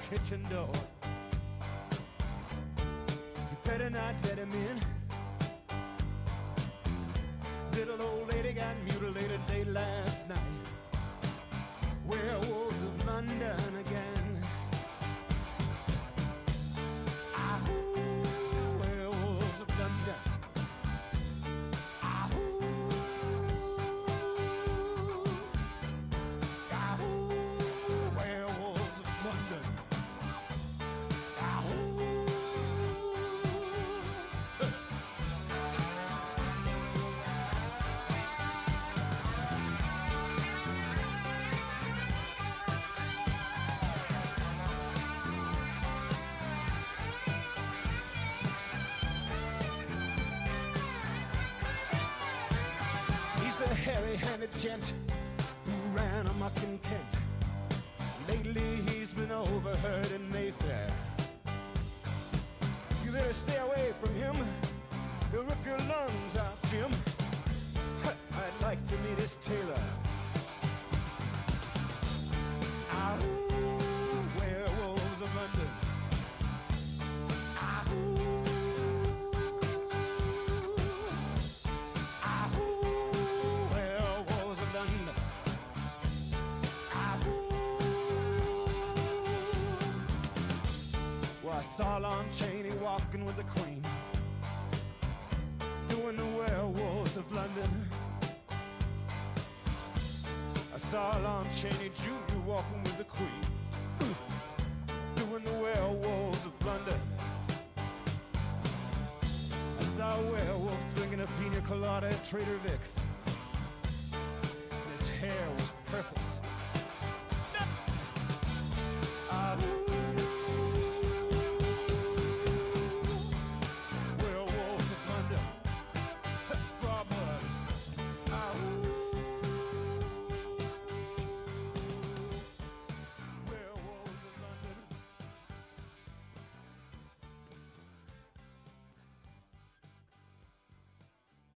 kitchen door. You better not let him in. Little old lady got mutilated late last night. Werewolves of London again. Ahoo, werewolves of London. Ahoo, ahoo, werewolves of London. Ahoo. The hairy-handed gent who ran amok in Kent. Lately he's been overheard in Mayfair. You better stay away from him. He'll rip your lungs out, Jim. I'd like to meet his tailor. Ahoo, werewolves of London. Ahoo. I saw Lon Chaney walking with the Queen, doing the werewolves of London. I saw Lon Chaney Jr. walking with the Queen, doing the werewolves of London. I saw werewolves drinking a pina colada at Trader Vic's.